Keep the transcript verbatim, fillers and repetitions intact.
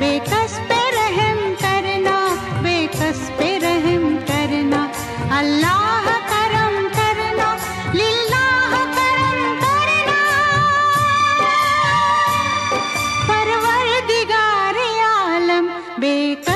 बेकस पे रहम करना, बेकस पे रहम करना। अल्लाह करम करना, लिल्लाह करम करना। परवरदिगार आलम बेकस